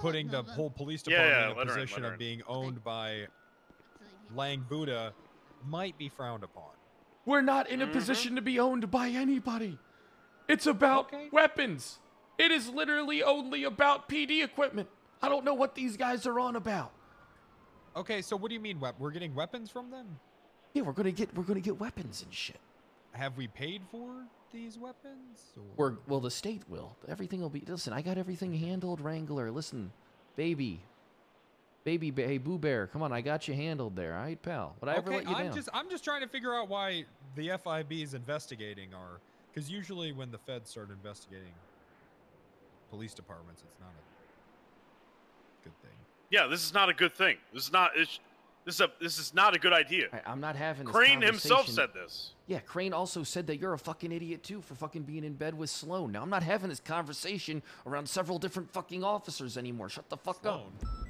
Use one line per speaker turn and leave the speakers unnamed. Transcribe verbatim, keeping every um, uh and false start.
putting the whole police
Yeah,
department
yeah,
in a
let her in,
position
let her
of
in.
being owned by Lang Buddha might be frowned upon.
We're not in a
Mhm.
position to be owned by anybody. It's about
Okay.
weapons. It is literally only about P D equipment. I don't know what these guys are on about.
Okay, so what do you mean wep- we're getting weapons from them?
Yeah, we're gonna get we're gonna get weapons and shit.
Have we paid for these weapons? Or...
We're well, the state will. Everything will be. Listen, I got everything handled, Wrangler. Listen, baby, baby, ba- hey, Boo Bear, come on, I got you handled there. All right, pal. Would I ever
okay,
let you
I'm
down?
just I'm just trying to figure out why the F I B is investigating our, because usually when the feds start investigating police departments, it's not a good thing.
Yeah, this is not a good thing. This is not. It's, this is a. This is not a good idea.
I, I'm not having this
Crane himself
conversation.
said this.
Yeah, Crane also said that you're a fucking idiot too for fucking being in bed with Sloan. Now I'm not having this conversation around several different fucking officers anymore. Shut the fuck up.
Sloan.